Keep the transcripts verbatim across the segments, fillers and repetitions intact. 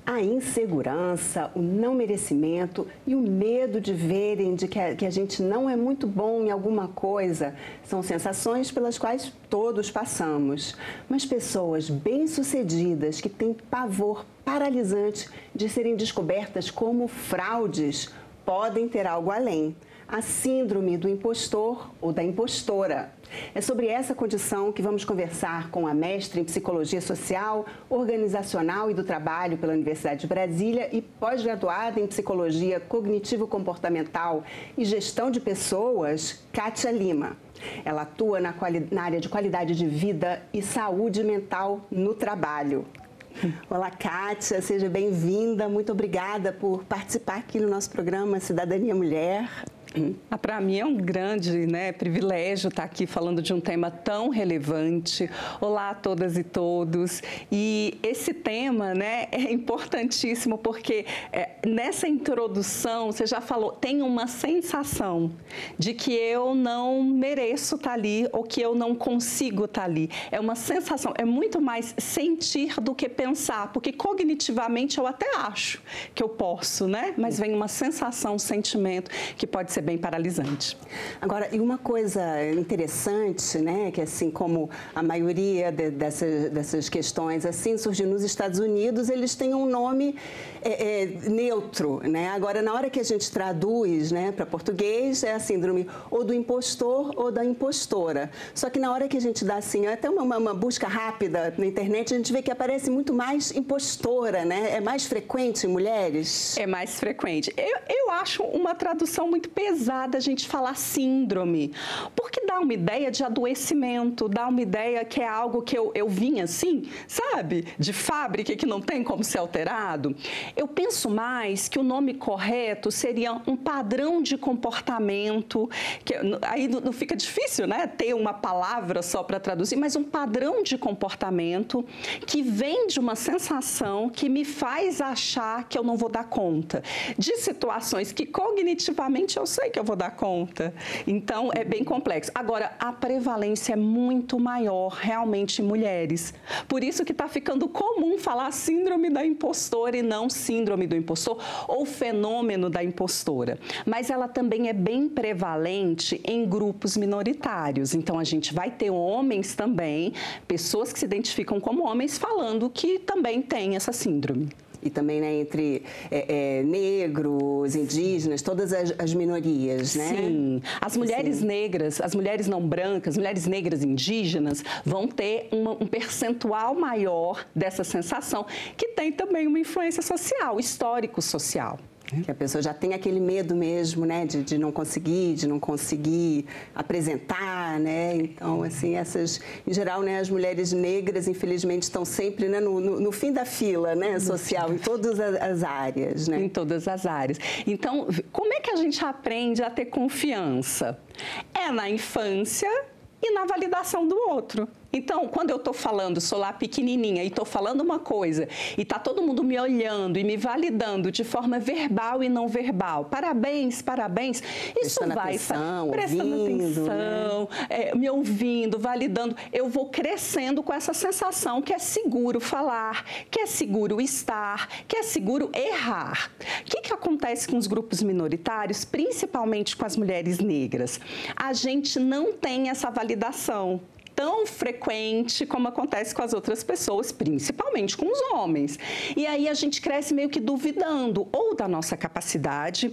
A insegurança, o não merecimento e o medo de verem de que a, que a gente não é muito bom em alguma coisa são sensações pelas quais todos passamos. Mas pessoas bem-sucedidas que têm pavor paralisante de serem descobertas como fraudes podem ter algo além. A síndrome do impostor ou da impostora. É sobre essa condição que vamos conversar com a mestre em Psicologia Social, Organizacional e do Trabalho pela Universidade de Brasília e pós-graduada em Psicologia Cognitivo-Comportamental e Gestão de Pessoas, Kátia Lima. Ela atua na, quali- na área de qualidade de vida e saúde mental no trabalho. Olá, Kátia, seja bem-vinda. Muito obrigada por participar aqui no nosso programa Cidadania Mulher. Ah, para mim é um grande, né, privilégio estar aqui falando de um tema tão relevante. Olá a todas e todos. E esse tema, né, é importantíssimo porque é, nessa introdução você já falou, tem uma sensação de que eu não mereço estar ali ou que eu não consigo estar ali. É uma sensação, é muito mais sentir do que pensar, porque cognitivamente eu até acho que eu posso, né? Mas vem uma sensação, um sentimento que pode ser bem paralisante. Agora, e uma coisa interessante, né, que assim como a maioria de, dessas, dessas questões assim surgiu nos Estados Unidos, eles têm um nome é, é, neutro, né? Agora, na hora que a gente traduz, né, para português, é a síndrome ou do impostor ou da impostora. Só que na hora que a gente dá assim, até uma, uma busca rápida na internet, a gente vê que aparece muito mais impostora, né? É mais frequente em mulheres? É mais frequente. Eu, eu acho uma tradução muito pesada a gente falar síndrome, porque dá uma ideia de adoecimento, dá uma ideia que é algo que eu, eu vim assim, sabe? De fábrica que não tem como ser alterado. Eu penso mais que o nome correto seria um padrão de comportamento, que aí não fica difícil, né? Ter uma palavra só para traduzir, mas um padrão de comportamento que vem de uma sensação que me faz achar que eu não vou dar conta de situações que cognitivamente eu sei que eu vou dar conta. Então, é bem complexo. Agora, a prevalência é muito maior realmente em mulheres. Por isso que está ficando comum falar síndrome da impostora e não síndrome do impostor ou fenômeno da impostora. Mas ela também é bem prevalente em grupos minoritários. Então, a gente vai ter homens também, pessoas que se identificam como homens, falando que também tem essa síndrome. E também, né, entre é, é, negros, indígenas, todas as, as minorias, né? Sim. As mulheres Sim. negras, as mulheres não brancas, as mulheres negras indígenas vão ter uma, um percentual maior dessa sensação, que tem também uma influência social, histórico-social. Que a pessoa já tem aquele medo mesmo, né, de, de não conseguir, de não conseguir apresentar, né? Então, assim, essas, em geral, né, as mulheres negras, infelizmente, estão sempre, né, no, no, no fim da fila, né, social, em todas as áreas, né? Em todas as áreas. Então, como é que a gente aprende a ter confiança? É na infância e na validação do outro. Então, quando eu estou falando, sou lá pequenininha e estou falando uma coisa e está todo mundo me olhando e me validando de forma verbal e não verbal, parabéns, parabéns, isso prestando vai atenção, prestando ouvindo, atenção, né? é, me ouvindo, validando, eu vou crescendo com essa sensação que é seguro falar, que é seguro estar, que é seguro errar. O que, que acontece com os grupos minoritários, principalmente com as mulheres negras? A gente não tem essa validação tão frequente como acontece com as outras pessoas, principalmente com os homens. E aí a gente cresce meio que duvidando ou da nossa capacidade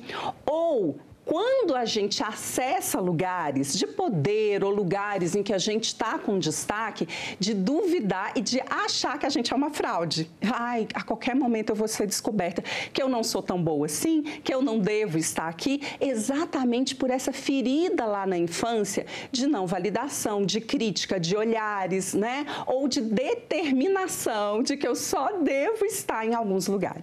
ou quando a gente acessa lugares de poder ou lugares em que a gente está com destaque, de duvidar e de achar que a gente é uma fraude. Ai, a qualquer momento eu vou ser descoberta, que eu não sou tão boa assim, que eu não devo estar aqui, exatamente por essa ferida lá na infância de não validação, de crítica, de olhares, né? Ou de determinação de que eu só devo estar em alguns lugares.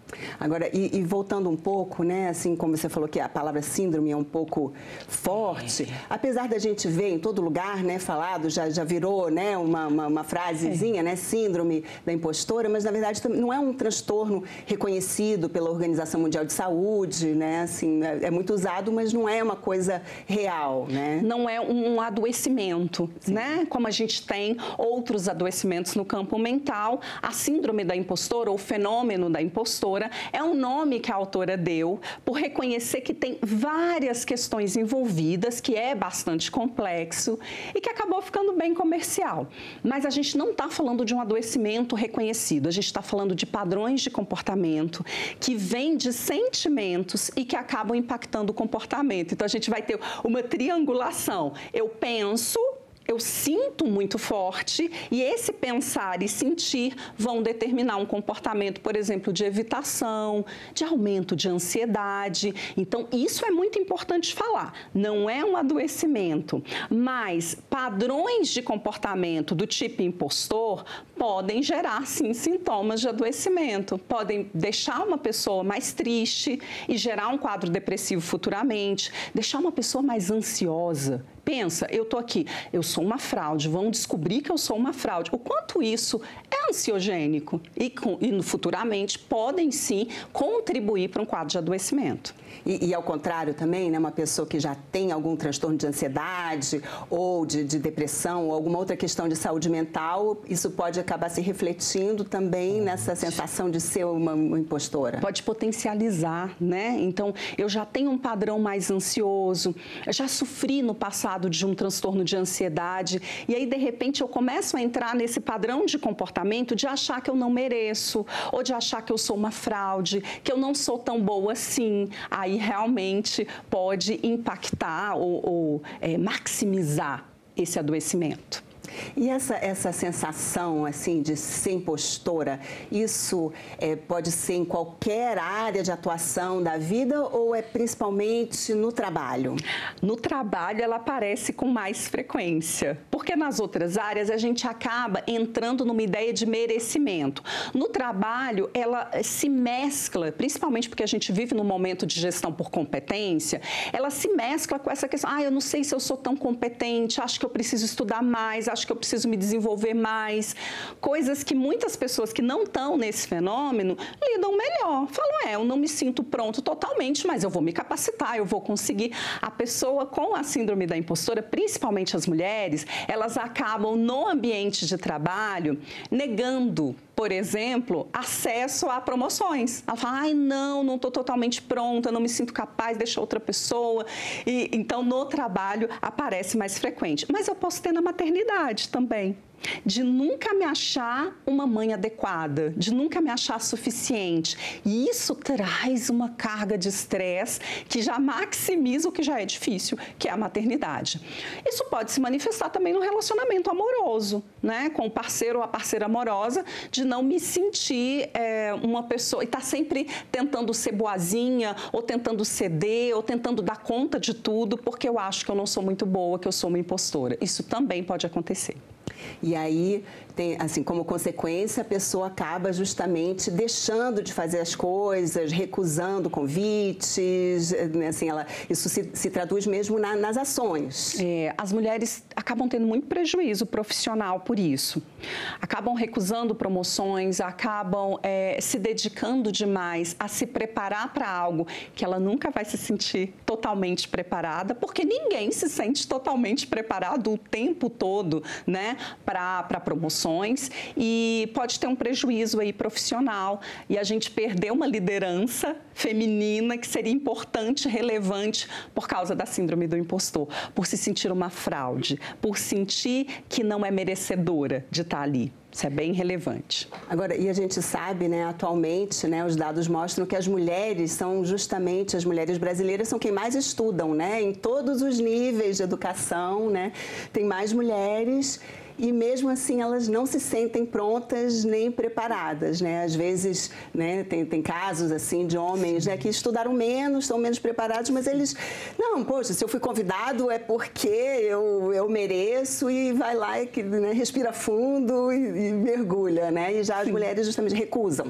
Agora, e, e voltando um pouco, né, assim como você falou que a palavra síndrome é um pouco forte, é. apesar da gente ver em todo lugar, né, falado, já, já virou, né, uma, uma, uma frasezinha, é. né, síndrome da impostora, mas na verdade não é um transtorno reconhecido pela Organização Mundial de Saúde, né, assim, é, é muito usado, mas não é uma coisa real, né? Não é um adoecimento, Sim. né, como a gente tem outros adoecimentos no campo mental, a síndrome da impostora ou fenômeno da impostora é um nome que a autora deu por reconhecer que tem várias questões envolvidas, que é bastante complexo e que acabou ficando bem comercial. Mas a gente não está falando de um adoecimento reconhecido, a gente está falando de padrões de comportamento que vêm de sentimentos e que acabam impactando o comportamento. Então, a gente vai ter uma triangulação. Eu penso... Eu sinto muito forte e esse pensar e sentir vão determinar um comportamento, por exemplo, de evitação, de aumento de ansiedade. Então, isso é muito importante falar. Não é um adoecimento, mas padrões de comportamento do tipo impostor podem gerar, sim, sintomas de adoecimento. Podem deixar uma pessoa mais triste e gerar um quadro depressivo futuramente, deixar uma pessoa mais ansiosa. Pensa, eu estou aqui, eu sou uma fraude, vão descobrir que eu sou uma fraude. O quanto isso é ansiogênico e, e futuramente podem sim contribuir para um quadro de adoecimento. E, e ao contrário também, né, uma pessoa que já tem algum transtorno de ansiedade ou de, de depressão ou alguma outra questão de saúde mental, isso pode acabar se refletindo também nessa sensação de ser uma, uma impostora? Pode potencializar, né? Então, eu já tenho um padrão mais ansioso, eu já sofri no passado de um transtorno de ansiedade e aí, de repente, eu começo a entrar nesse padrão de comportamento de achar que eu não mereço ou de achar que eu sou uma fraude, que eu não sou tão boa assim. Aí realmente pode impactar ou, ou é, maximizar esse adoecimento. E essa, essa sensação, assim, de ser impostora, isso é, pode ser em qualquer área de atuação da vida ou é principalmente no trabalho? No trabalho, ela aparece com mais frequência, porque nas outras áreas a gente acaba entrando numa ideia de merecimento. No trabalho, ela se mescla, principalmente porque a gente vive num momento de gestão por competência, ela se mescla com essa questão, ah, eu não sei se eu sou tão competente, acho que eu preciso estudar mais, acho que eu preciso me desenvolver mais, coisas que muitas pessoas que não estão nesse fenômeno lidam melhor. Falam, é, eu não me sinto pronto totalmente, mas eu vou me capacitar, eu vou conseguir. A pessoa com a síndrome da impostora, principalmente as mulheres, elas acabam no ambiente de trabalho negando, por exemplo, acesso a promoções. Ela fala, ai, não, não estou totalmente pronta, não me sinto capaz, deixa outra pessoa. E, então, no trabalho, aparece mais frequente. Mas eu posso ter na maternidade também. De nunca me achar uma mãe adequada, de nunca me achar suficiente. E isso traz uma carga de estresse que já maximiza o que já é difícil, que é a maternidade. Isso pode se manifestar também no relacionamento amoroso, né? Com o parceiro ou a parceira amorosa, de não me sentir é, uma pessoa, e estar tá sempre tentando ser boazinha, ou tentando ceder, ou tentando dar conta de tudo, porque eu acho que eu não sou muito boa, que eu sou uma impostora. Isso também pode acontecer. E aí, tem, assim, como consequência, a pessoa acaba justamente deixando de fazer as coisas, recusando convites, assim, ela, isso se, se traduz mesmo na, nas ações. É, as mulheres acabam tendo muito prejuízo profissional por isso. Acabam recusando promoções, acabam é, se dedicando demais a se preparar para algo que ela nunca vai se sentir totalmente preparada, porque ninguém se sente totalmente preparado o tempo todo, né? para promoções e pode ter um prejuízo aí profissional e a gente perdeu uma liderança feminina que seria importante, relevante por causa da síndrome do impostor, por se sentir uma fraude, por sentir que não é merecedora de estar ali. Isso é bem relevante. Agora, e a gente sabe, né, atualmente, né, os dados mostram que as mulheres são justamente, as mulheres brasileiras são quem mais estudam, né, em todos os níveis de educação, né, tem mais mulheres e mesmo assim elas não se sentem prontas nem preparadas, né, às vezes, né, tem, tem casos assim de homens, né, que estudaram menos, estão menos preparados, mas eles, não, poxa, se eu fui convidado é porque eu, eu mereço e vai lá e, né, respira fundo e, e mergulha, né, e já as Sim. mulheres justamente recusam.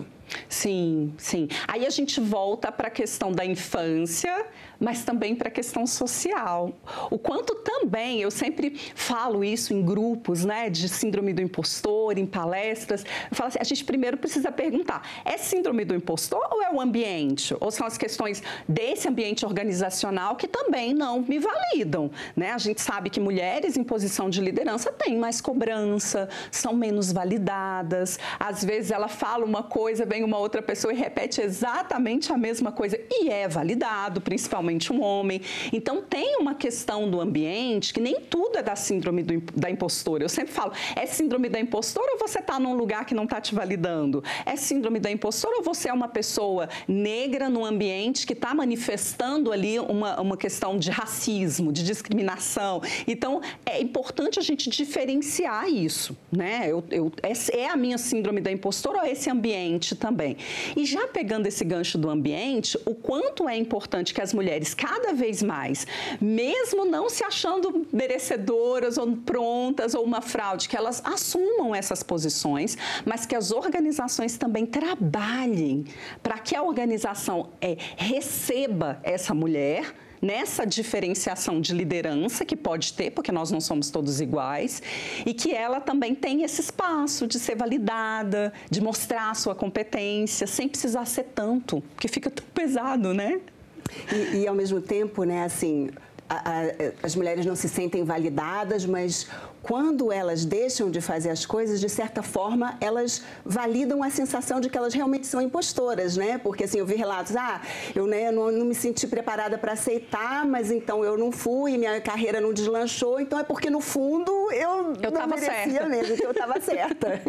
Sim, sim. Aí a gente volta para a questão da infância, mas também para a questão social. O quanto também, eu sempre falo isso em grupos, né, de síndrome do impostor, em palestras, eu falo assim, a gente primeiro precisa perguntar, é síndrome do impostor ou é o ambiente? Ou são as questões desse ambiente organizacional que também não me validam, né? A gente sabe que mulheres em posição de liderança têm mais cobrança, são menos validadas, às vezes ela fala uma coisa, vem uma outra pessoa e repete exatamente a mesma coisa e é validado, principalmente um homem. Então, tem uma questão do ambiente que nem tudo é da síndrome do, da impostora. Eu sempre falo, é síndrome da impostora ou você está num lugar que não está te validando? É síndrome da impostora ou você é uma pessoa negra num ambiente que está manifestando ali uma, uma questão de racismo, de discriminação? Então, é importante a gente diferenciar isso, né? Eu, eu, é a minha síndrome da impostora ou esse ambiente também? E já pegando esse gancho do ambiente, o quanto é importante que as mulheres cada vez mais, mesmo não se achando merecedoras ou prontas ou uma fraude, que elas assumam essas posições, mas que as organizações também trabalhem para que a organização é, receba essa mulher nessa diferenciação de liderança que pode ter, porque nós não somos todos iguais, e que ela também tem esse espaço de ser validada, de mostrar a sua competência, sem precisar ser tanto, porque fica tão pesado, né? E, e ao mesmo tempo, né, assim, a, a, as mulheres não se sentem validadas, mas quando elas deixam de fazer as coisas, de certa forma, elas validam a sensação de que elas realmente são impostoras, né? Porque, assim, eu vi relatos, ah, eu né, não, não me senti preparada para aceitar, mas então eu não fui, minha carreira não deslanchou, então é porque, no fundo, eu, eu não merecia certa. mesmo, que eu estava certa.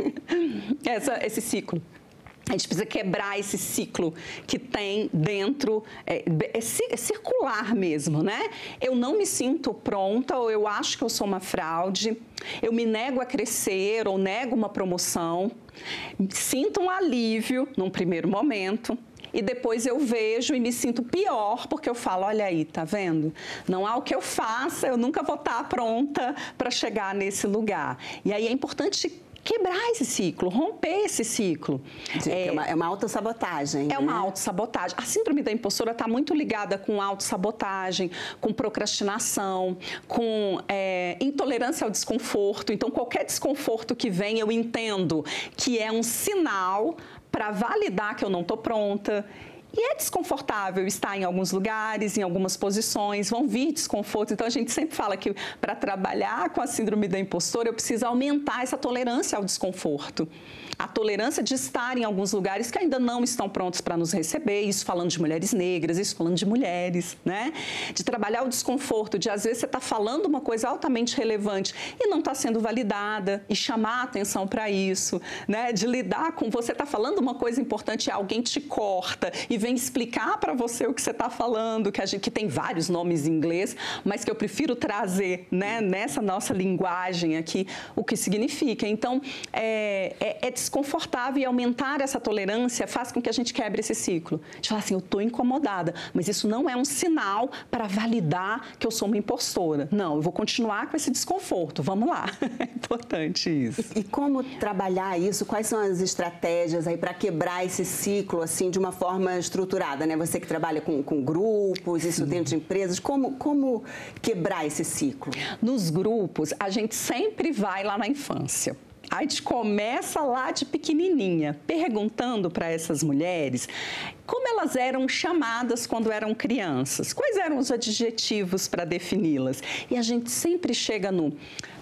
Essa, esse ciclo. A gente precisa quebrar esse ciclo que tem dentro, é, é circular mesmo, né? Eu não me sinto pronta ou eu acho que eu sou uma fraude, eu me nego a crescer ou nego uma promoção, sinto um alívio num primeiro momento, e depois eu vejo e me sinto pior, porque eu falo, olha aí, tá vendo? Não há o que eu faça, eu nunca vou estar pronta para chegar nesse lugar. E aí é importante quebrar esse ciclo, romper esse ciclo. É, é uma, é uma autossabotagem. É né? uma autossabotagem. A síndrome da impostora está muito ligada com autossabotagem, com procrastinação, com é, intolerância ao desconforto. Então, qualquer desconforto que vem, eu entendo que é um sinal para validar que eu não estou pronta. E é desconfortável estar em alguns lugares, em algumas posições, vão vir desconfortos. Então, a gente sempre fala que para trabalhar com a síndrome da impostora, eu preciso aumentar essa tolerância ao desconforto. A tolerância de estar em alguns lugares que ainda não estão prontos para nos receber, isso falando de mulheres negras, isso falando de mulheres, né? De trabalhar o desconforto, de às vezes você está falando uma coisa altamente relevante e não está sendo validada, e chamar a atenção para isso, né? De lidar com, você está falando uma coisa importante e alguém te corta e vem explicar para você o que você está falando, que, a gente, que tem vários nomes em inglês, mas que eu prefiro trazer, né, nessa nossa linguagem aqui o que significa. Então, é, é, é desconfortável, e aumentar essa tolerância faz com que a gente quebre esse ciclo. A gente fala assim, eu estou incomodada, mas isso não é um sinal para validar que eu sou uma impostora. Não, eu vou continuar com esse desconforto, vamos lá. É importante isso. E, e como trabalhar isso? Quais são as estratégias aí para quebrar esse ciclo, assim, de uma forma estruturada, né? Você que trabalha com, com grupos, isso Sim. dentro de empresas, como, como quebrar esse ciclo? Nos grupos, a gente sempre vai lá na infância. A gente começa lá de pequenininha, perguntando para essas mulheres como elas eram chamadas quando eram crianças, quais eram os adjetivos para defini-las. E a gente sempre chega no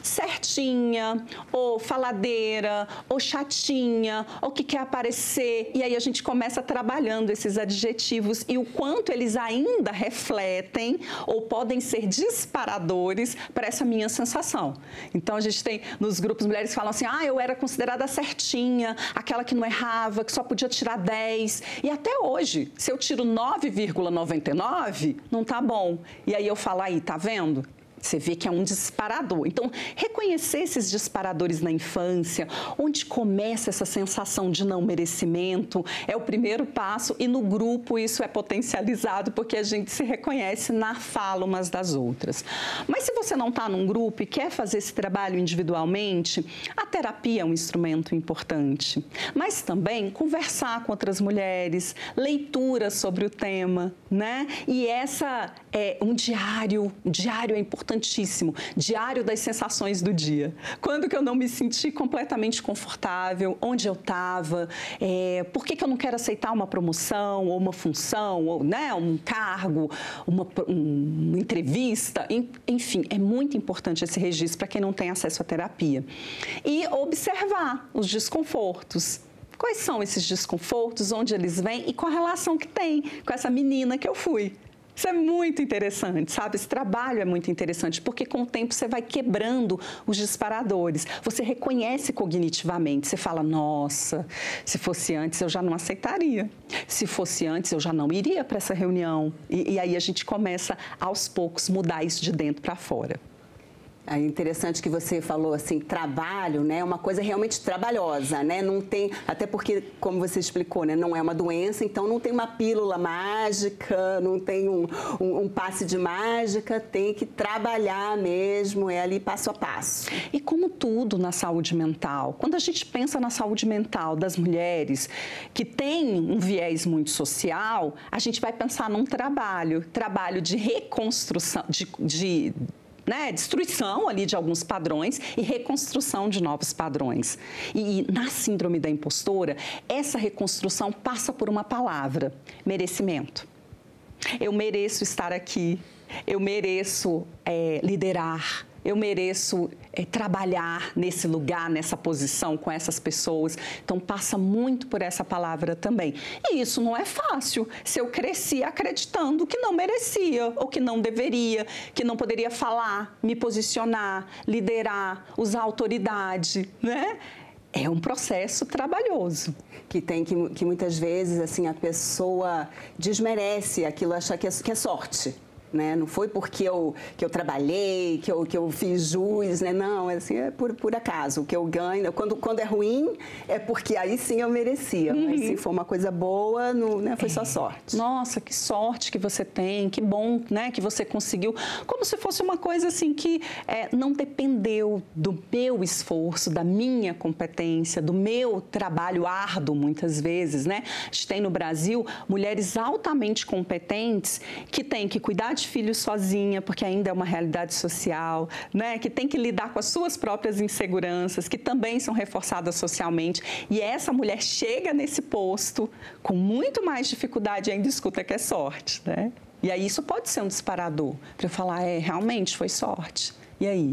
certinha, ou faladeira, ou chatinha, ou que quer aparecer. E aí a gente começa trabalhando esses adjetivos e o quanto eles ainda refletem ou podem ser disparadores para essa minha sensação. Então, a gente tem nos grupos mulheres que falam assim, ah, eu era considerada certinha, aquela que não errava, que só podia tirar dez. E até hoje, se eu tiro nove vírgula noventa e nove, não tá bom. E aí eu falo, aí, tá vendo? Você vê que é um disparador. Então, reconhecer esses disparadores na infância, onde começa essa sensação de não merecimento, é o primeiro passo, e no grupo isso é potencializado porque a gente se reconhece na fala umas das outras. Mas se você não está num grupo e quer fazer esse trabalho individualmente, a terapia é um instrumento importante. Mas também conversar com outras mulheres, leitura sobre o tema, né? E essa é um diário, um diário é importante. Importantíssimo, diário das sensações do dia. Quando que eu não me senti completamente confortável, onde eu estava, é, por que que eu não quero aceitar uma promoção, ou uma função, ou né, um cargo, uma, um, uma entrevista, enfim, é muito importante esse registro para quem não tem acesso à terapia. E observar os desconfortos. Quais são esses desconfortos, onde eles vêm e qual a relação que tem com essa menina que eu fui. Isso é muito interessante, sabe? Esse trabalho é muito interessante, porque com o tempo você vai quebrando os disparadores. Você reconhece cognitivamente, você fala, nossa, se fosse antes eu já não aceitaria. Se fosse antes eu já não iria para essa reunião. E, e aí a gente começa, aos poucos, mudar isso de dentro para fora. É interessante que você falou assim, trabalho, né? Uma coisa realmente trabalhosa, né? Não tem, até porque, como você explicou, né? Não é uma doença, então não tem uma pílula mágica, não tem um, um, um passe de mágica, tem que trabalhar mesmo, é ali passo a passo. E como tudo na saúde mental, quando a gente pensa na saúde mental das mulheres que tem um viés muito social, a gente vai pensar num trabalho, trabalho de reconstrução, de, de Né, destruição ali de alguns padrões e reconstrução de novos padrões. E, e na síndrome da impostora, essa reconstrução passa por uma palavra, merecimento. Eu mereço estar aqui, eu mereço é, liderar, eu mereço é, trabalhar nesse lugar, nessa posição, com essas pessoas. Então, passa muito por essa palavra também. E isso não é fácil, se eu cresci acreditando que não merecia, ou que não deveria, que não poderia falar, me posicionar, liderar, usar autoridade, né? É um processo trabalhoso. Que tem que, que muitas vezes, assim, a pessoa desmerece aquilo, achar que é, que é sorte. Né? Não foi porque eu, que eu trabalhei, que eu, que eu fiz jus, né? Não, assim, é por, por acaso. O que eu ganho, quando, quando é ruim, é porque aí sim eu merecia. Uhum. Mas se for uma coisa boa, não, né? Foi é. só sorte. Nossa, que sorte que você tem, que bom, né? Que você conseguiu. Como se fosse uma coisa assim que é, não dependeu do meu esforço, da minha competência, do meu trabalho árduo, muitas vezes, né? A gente tem no Brasil mulheres altamente competentes que têm que cuidar de filhos sozinha, porque ainda é uma realidade social, né? Que tem que lidar com as suas próprias inseguranças, que também são reforçadas socialmente. E essa mulher chega nesse posto com muito mais dificuldade e ainda escuta que é sorte, né? E aí isso pode ser um disparador para eu falar, é, realmente foi sorte. E aí?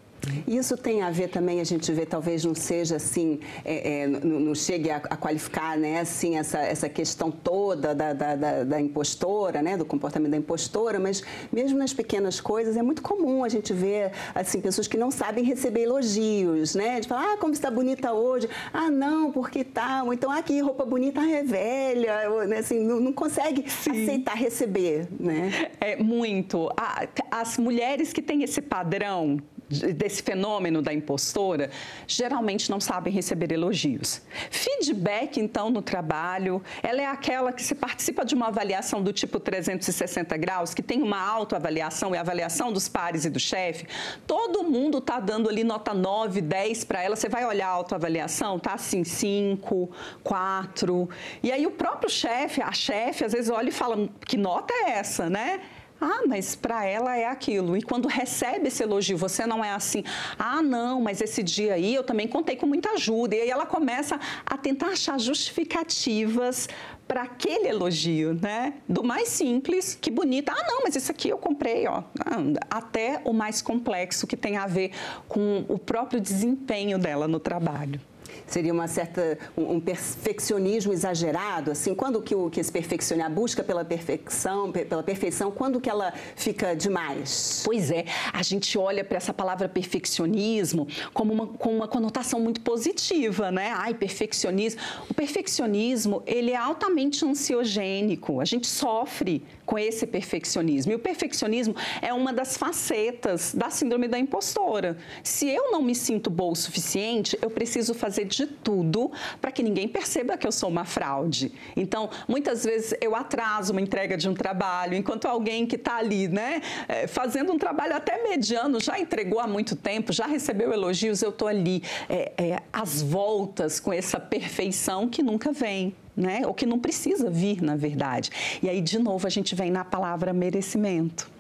Isso tem a ver também, a gente vê, talvez não seja assim, é, é, não, não chegue a, a qualificar, né, assim, essa, essa questão toda da, da, da, da impostora, né, do comportamento da impostora, mas mesmo nas pequenas coisas é muito comum a gente ver, assim, pessoas que não sabem receber elogios, né, de falar, ah, como você está bonita hoje, ah, não, porque tal, tá. Então, ah, que roupa bonita, ah, é velha, né, assim, não, não consegue Sim. aceitar receber, né. É muito. As mulheres que têm esse padrão desse fenômeno da impostora, geralmente não sabem receber elogios. Feedback, então, no trabalho, ela é aquela que se participa de uma avaliação do tipo trezentos e sessenta graus, que tem uma autoavaliação e avaliação dos pares e do chefe, todo mundo está dando ali nota nove, dez para ela, você vai olhar a autoavaliação, tá assim, cinco, quatro, e aí o próprio chefe, a chefe, às vezes olha e fala, que nota é essa, né? Ah, mas para ela é aquilo. E quando recebe esse elogio, você não é assim, ah, não, mas esse dia aí eu também contei com muita ajuda. E aí ela começa a tentar achar justificativas para aquele elogio, né? Do mais simples, que bonita. Ah, não, mas isso aqui eu comprei, ó. Até o mais complexo, que tem a ver com o próprio desempenho dela no trabalho. Seria uma certa, um, um perfeccionismo exagerado, assim, quando que, o, que esse perfeccionar, a busca pela perfeição, pela perfeição, quando que ela fica demais? Pois é, a gente olha para essa palavra perfeccionismo como uma, com uma conotação muito positiva, né? Ai, perfeccionismo. O perfeccionismo, ele é altamente ansiogênico, a gente sofre com esse perfeccionismo. E o perfeccionismo é uma das facetas da síndrome da impostora. Se eu não me sinto boa o suficiente, eu preciso fazer de tudo para que ninguém perceba que eu sou uma fraude. Então, muitas vezes eu atraso uma entrega de um trabalho, enquanto alguém que está ali, né, fazendo um trabalho até mediano, já entregou há muito tempo, já recebeu elogios, eu estou ali é, é, às voltas com essa perfeição que nunca vem. Né? Ou que não precisa vir, na verdade. E aí, de novo, a gente vem na palavra merecimento.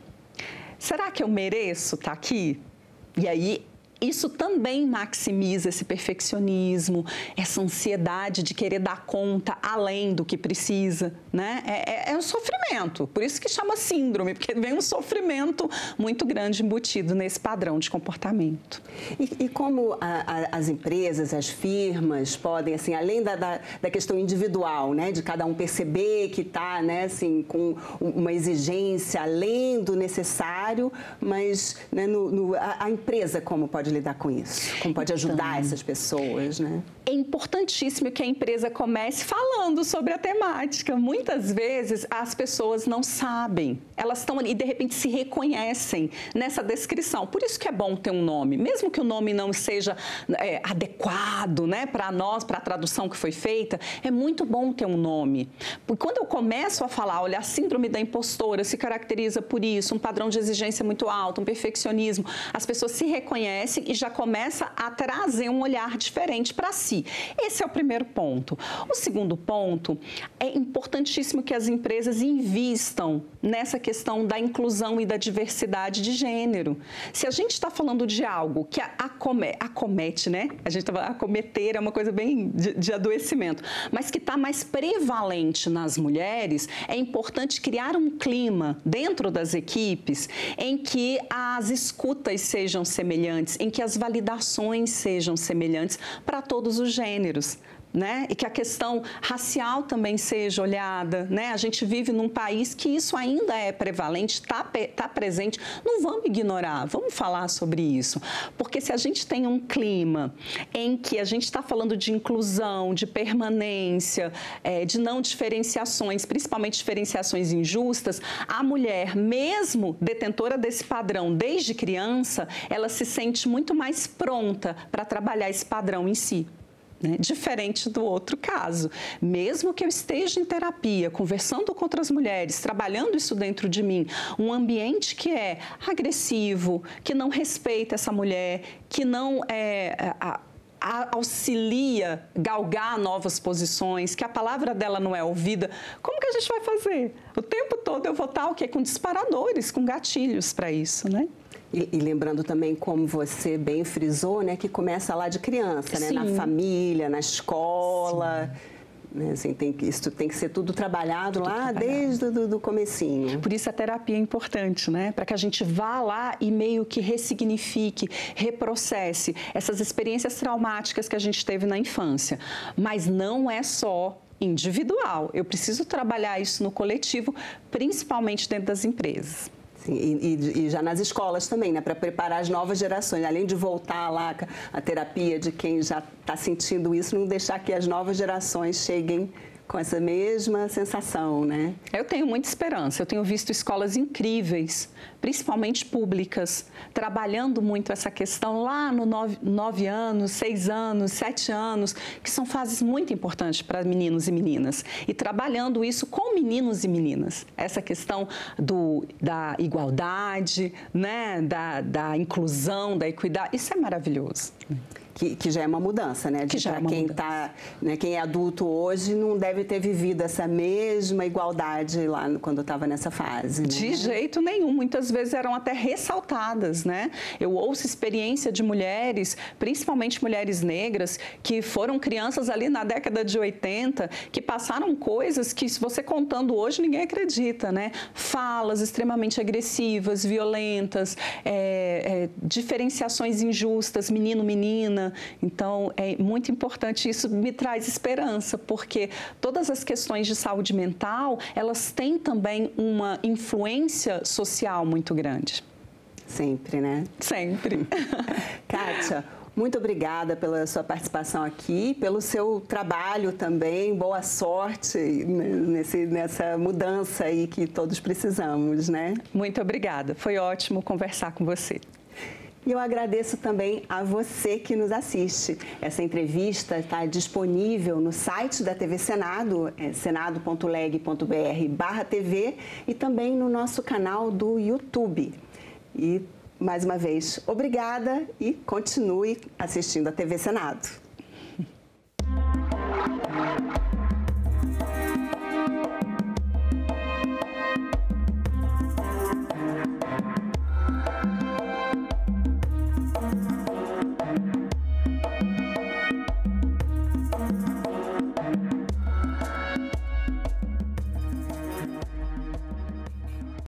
Será que eu mereço estar aqui? E aí, isso também maximiza esse perfeccionismo, essa ansiedade de querer dar conta além do que precisa, né? É, é, é um sofrimento, por isso que chama síndrome, porque vem um sofrimento muito grande embutido nesse padrão de comportamento. E, e como a, a, as empresas, as firmas podem, assim, além da, da, da questão individual, né, de cada um perceber que está, né, assim, com uma exigência além do necessário, mas, né, no, no, a, a empresa como pode lidar com isso? Como pode ajudar então, essas pessoas, né? É importantíssimo que a empresa comece falando sobre a temática. Muitas vezes as pessoas não sabem, elas estão ali e de repente se reconhecem nessa descrição. Por isso que é bom ter um nome, mesmo que o nome não seja é, adequado, né, para nós, para a tradução que foi feita, é muito bom ter um nome. Porque quando eu começo a falar, olha, a síndrome da impostora se caracteriza por isso, um padrão de exigência muito alto, um perfeccionismo, as pessoas se reconhecem e já começa a trazer um olhar diferente para si. Esse é o primeiro ponto. O segundo ponto, é importantíssimo que as empresas invistam nessa questão da inclusão e da diversidade de gênero. Se a gente está falando de algo que acomete, acomete, né? A gente estava acometer é uma coisa bem de, de adoecimento, mas que está mais prevalente nas mulheres, é importante criar um clima dentro das equipes em que as escutas sejam semelhantes, em que as validações sejam semelhantes para todos os gêneros. Né? E que a questão racial também seja olhada, né? A gente vive num país que isso ainda é prevalente, está tá presente, não vamos ignorar, vamos falar sobre isso, porque se a gente tem um clima em que a gente está falando de inclusão, de permanência, é, de não diferenciações, principalmente diferenciações injustas, a mulher, mesmo detentora desse padrão desde criança, ela se sente muito mais pronta para trabalhar esse padrão em si. Né? Diferente do outro caso. Mesmo que eu esteja em terapia, conversando com outras mulheres, trabalhando isso dentro de mim, um ambiente que é agressivo, que não respeita essa mulher, que não é... A, a, auxilia galgar novas posições, que a palavra dela não é ouvida, como que a gente vai fazer? O tempo todo eu vou estar o quê? Com disparadores, com gatilhos para isso, né? E, e lembrando também, como você bem frisou, né, que começa lá de criança, né, na família, na escola. Né, assim, tem que, isso tem que ser tudo trabalhado tudo lá trabalhado. desde o do, do comecinho. Por isso a terapia é importante, né? Para que a gente vá lá e meio que ressignifique, reprocesse essas experiências traumáticas que a gente teve na infância. Mas não é só individual. Eu preciso trabalhar isso no coletivo, principalmente dentro das empresas. Sim, e, e já nas escolas também, né, para preparar as novas gerações, além de voltar lá a terapia de quem já está sentindo isso, não deixar que as novas gerações cheguem com essa mesma sensação, né? Eu tenho muita esperança, eu tenho visto escolas incríveis, principalmente públicas, trabalhando muito essa questão lá no nove, nove anos, seis anos, sete anos, que são fases muito importantes para meninos e meninas, e trabalhando isso com meninos e meninas, essa questão do, da igualdade, né, da, da inclusão, da equidade, isso é maravilhoso. Que, que já é uma mudança, né? Que já é para uma quem mudança. tá, né, quem é adulto hoje não deve ter vivido essa mesma igualdade lá no, quando estava nessa fase. De né? jeito nenhum. Muitas vezes eram até ressaltadas, né? Eu ouço experiência de mulheres, principalmente mulheres negras, que foram crianças ali na década de oitenta, que passaram coisas que, se você contando hoje, ninguém acredita, né? Falas extremamente agressivas, violentas, é, é, diferenciações injustas, menino, menina. humana. Então, é muito importante, isso me traz esperança, porque todas as questões de saúde mental, elas têm também uma influência social muito grande. Sempre, né? Sempre. Kátia, muito obrigada pela sua participação aqui, pelo seu trabalho também. Boa sorte nesse, nessa mudança aí que todos precisamos, né? Muito obrigada. Foi ótimo conversar com você. E eu agradeço também a você que nos assiste. Essa entrevista está disponível no site da T V Senado, é senado ponto leg ponto br barra T V, e também no nosso canal do YouTube. E, mais uma vez, obrigada e continue assistindo a T V Senado.